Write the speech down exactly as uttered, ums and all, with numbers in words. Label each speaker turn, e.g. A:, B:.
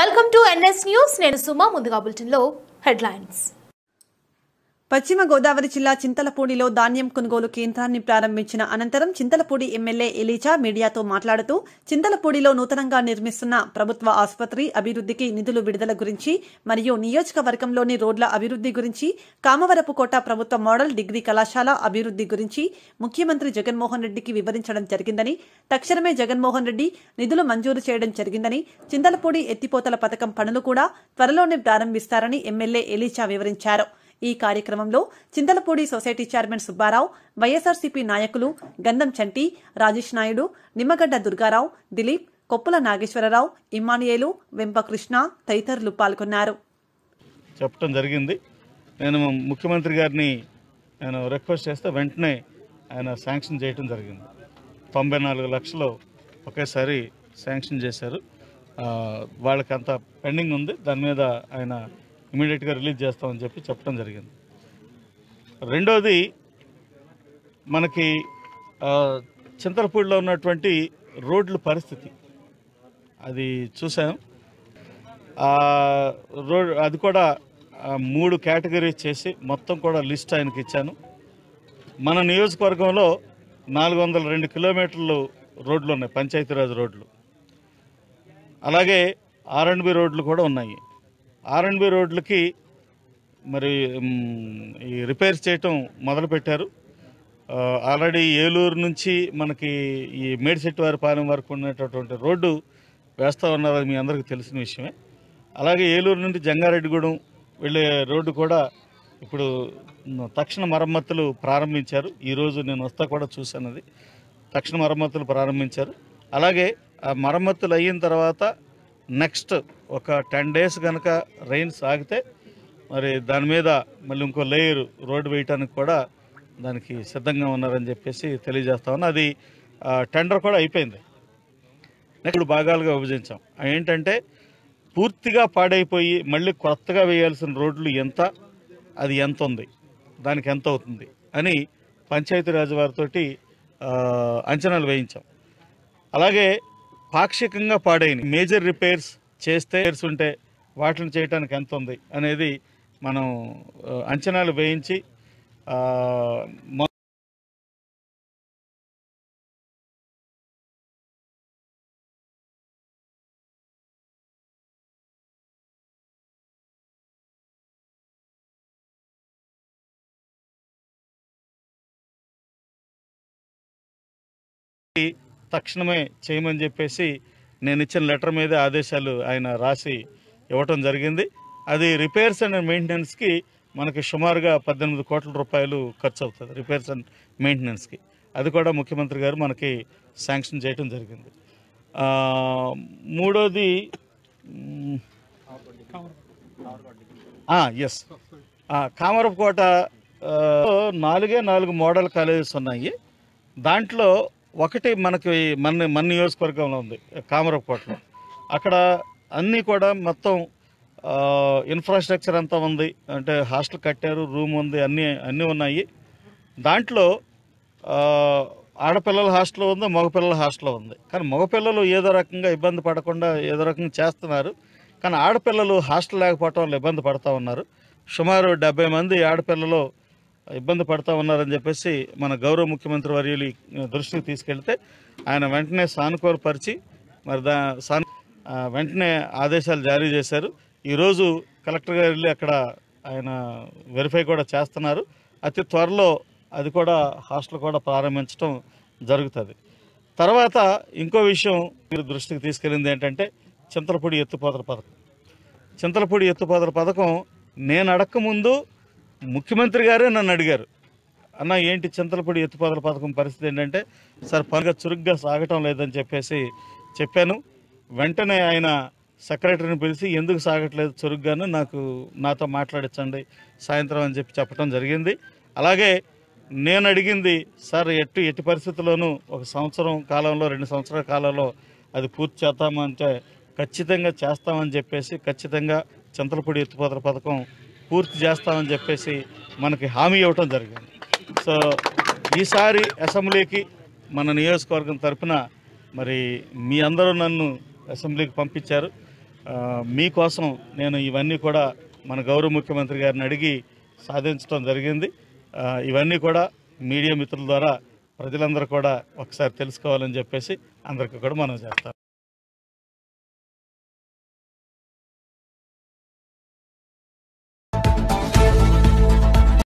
A: Welcome to NS news. నేను సుమా. ముందుగా బులెటిన్లో హెడ్లైన్స్.
B: పశ్చిమ గోదావరి జిల్లా చింతలపూడిలో ధాన్యం కొనుగోలు కేంద్రాన్ని ప్రారంభించిన అనంతరం చింతలపూడి ఎమ్మెల్యే ఎలీజా మీడియాతో మాట్లాడుతూ చింతలపూడిలో నూతనంగా నిర్మిస్తున్న ప్రభుత్వ ఆసుపత్రి అభివృద్ధికి నిధులు విడుదల గురించి మరియు నియోజకవర్గంలోని రోడ్ల అభివృద్ధి గురించి, కామవరపుకోట ప్రభుత్వ మోడల్ డిగ్రీ కళాశాల అభివృద్ధి గురించి ముఖ్యమంత్రి జగన్మోహన్ రెడ్డికి వివరించడం జరిగిందని, తక్షణమే జగన్మోహన్ రెడ్డి నిధులు మంజూరు చేయడం జరిగిందని, చింతలపూడి ఎత్తిపోతల పథకం పనులు కూడా త్వరలోనే ప్రారంభిస్తారని ఎమ్మెల్యే ఎలీజా వివరించారు. ఈ కార్యక్రమంలో చింతలపూడి సొసైటీ చైర్మన్ సుబ్బారావు, వైఎస్ఆర్సీపీ నాయకులు గంధం చంటి, రాజేష్ నాయుడు, నిమ్మగడ్డ దుర్గారావు, దిలీప్, కొప్పుల నాగేశ్వరరావు, ఇమ్మానియేలు, వెంపకృష్ణ తదితరులు పాల్గొన్నారు.
C: చెప్పడం జరిగింది. నేను ముఖ్యమంత్రి గారిని నేను రిక్వెస్ట్ చేస్తే వెంటనే ఆయన శాంక్షన్ చేయడం జరిగింది. తొంభై నాలుగు లక్షలు ఒకేసారి శాంక్షన్ చేశారు. వాళ్ళకి అంత పెండింగ్ ఉంది. దాని మీద ఆయన ఇమీడియట్గా రిలీజ్ చేస్తామని చెప్పి చెప్పడం జరిగింది. రెండోది, మనకి చింతలపూడిలో ఉన్నటువంటి రోడ్ల పరిస్థితి అది చూసాం. రోడ్ అది కూడా మూడు కేటగిరీస్ చేసి మొత్తం కూడా లిస్ట్ ఆయనకి ఇచ్చాను. మన నియోజకవర్గంలో నాలుగు వందల రెండు కిలోమీటర్లు రోడ్లు ఉన్నాయి, పంచాయతీరాజ్ రోడ్లు. అలాగే ఆర్ అండ్ బి రోడ్లు కూడా ఉన్నాయి. ఆర్ అండ్ బి రోడ్లకి మరి ఈ రిపేర్స్ చేయటం మొదలుపెట్టారు. ఆల్రెడీ ఏలూరు నుంచి మనకి ఈ మేడిశెట్టివారిపాలెం వరకు ఉన్నటువంటి రోడ్డు వేస్తూ ఉన్నారు, అది మీ అందరికీ తెలిసిన విషయమే. అలాగే ఏలూరు నుండి జంగారెడ్డిగూడెం వెళ్ళే రోడ్డు కూడా ఇప్పుడు తక్షణ మరమ్మతులు ప్రారంభించారు. ఈరోజు నేను వస్తా కూడా చూశాను, అది తక్షణ మరమ్మతులు ప్రారంభించారు. అలాగే ఆ మరమ్మతులు అయిన తర్వాత నెక్స్ట్ ఒక టెన్ డేస్ కనుక రైన్స్ ఆగితే మరి దాని మీద మళ్ళీ ఇంకో లేయర్ రోడ్డు వేయటానికి కూడా దానికి సిద్ధంగా ఉన్నారని చెప్పేసి తెలియజేస్తా ఉన్నా. అది టెండర్ కూడా అయిపోయింది. నెక్స్ట్ భాగాలుగా విభజించాం. ఏంటంటే పూర్తిగా పాడైపోయి మళ్ళీ కొత్తగా వేయాల్సిన రోడ్లు ఎంత, అది ఎంత ఉంది, దానికి ఎంత అవుతుంది అని పంచాయతీరాజ్ వారితో అంచనాలు వేయించాం. అలాగే పాక్షికంగా పాడైన మేజర్ రిపేర్స్ చేస్తే ఉంటే వాటిని చేయడానికి ఎంత ఉంది అనేది మనం అంచనాలు వేయించి తక్షణమే చేయమని చెప్పేసి నేను ఇచ్చిన లెటర్ మీద ఆదేశాలు ఆయన రాసి ఇవ్వటం జరిగింది. అది రిపేర్స్ అండ్ మెయింటెనెన్స్కి మనకి సుమారుగా పద్దెనిమిది కోట్ల రూపాయలు ఖర్చు అవుతుంది. రిపేర్స్ అండ్ మెయింటెనెన్స్కి అది కూడా ముఖ్యమంత్రి గారు మనకి శాంక్షన్ చేయటం జరిగింది. మూడోది ఎస్ కామరపుకోట నాలుగే నాలుగు మోడల్ కాలేజెస్ ఉన్నాయి. దాంట్లో ఒకటి మనకి మన మన నియోజకవర్గంలో ఉంది, కామరపుకోటలో. అక్కడ అన్నీ కూడా మొత్తం ఇన్ఫ్రాస్ట్రక్చర్ అంతా ఉంది. అంటే హాస్టల్ కట్టారు, రూమ్ ఉంది, అన్నీ అన్నీ ఉన్నాయి. దాంట్లో ఆడపిల్లల హాస్టల్ ఉంది, మగపిల్లల హాస్టల్ ఉంది. కానీ మగపిల్లలు ఏదో రకంగా ఇబ్బంది పడకుండా ఏదో రకంగా చేస్తున్నారు. కానీ ఆడపిల్లలు హాస్టల్ లేకపోవటం వల్ల ఇబ్బంది పడుతూ ఉన్నారు. సుమారు డెబ్బై మంది ఆడపిల్లలు ఇబ్బంది పడుతూ ఉన్నారని చెప్పేసి మన గౌరవ ముఖ్యమంత్రి వర్యులు దృష్టికి తీసుకెళ్తే ఆయన వెంటనే సానుకూలపరిచి మరి దా సాను వెంటనే ఆదేశాలు జారీ చేశారు. ఈరోజు కలెక్టర్ గారు వెళ్ళి అక్కడ ఆయన వెరిఫై కూడా చేస్తున్నారు. అతి త్వరలో అది కూడా హాస్టల్ కూడా ప్రారంభించడం జరుగుతుంది. తర్వాత ఇంకో విషయం మీరు దృష్టికి తీసుకెళ్ళింది ఏంటంటే చింతలపూడి ఎత్తిపోతల పథకం. చింతలపూడి ఎత్తిపోతల పథకం నేను అడగకముందు ముఖ్యమంత్రి గారే నన్ను అడిగారు, అన్న ఏంటి చింతలపూడి ఎత్తిపోతల పథకం పరిస్థితి ఏంటంటే, సార్ పనిగా చురుగ్గా సాగటం లేదని చెప్పేసి చెప్పాను. వెంటనే ఆయన సెక్రటరీని పిలిచి ఎందుకు సాగట్లేదు చురుగ్గాను నాకు నాతో మాట్లాడించండి సాయంత్రం అని చెప్పి చెప్పడం జరిగింది. అలాగే నేను అడిగింది, సార్ ఎట్టి ఎట్టి పరిస్థితుల్లోనూ ఒక సంవత్సరం కాలంలో రెండు సంవత్సరాల కాలంలో అది పూర్తి చేస్తామంటే ఖచ్చితంగా చేస్తామని చెప్పేసి ఖచ్చితంగా చింతలపూడి ఎత్తిపోతల పథకం పూర్తి చేస్తామని చెప్పేసి మనకి హామీ ఇవ్వటం జరిగింది. సో ఈసారి అసెంబ్లీకి మన నియోజకవర్గం తరఫున మరి మీ అందరూ నన్ను అసెంబ్లీకి పంపించారు. ఆ, మీకోసం నేను ఇవన్నీ కూడా మన గౌరవ ముఖ్యమంత్రి గారిని అడిగి సాధించడం జరిగింది. ఆ, ఇవన్నీ కూడా మీడియా మిత్రుల ద్వారా ప్రజలందరూ కూడా ఒకసారి తెలుసుకోవాలని చెప్పేసి అందరికీ కూడా మనం చేస్తాం.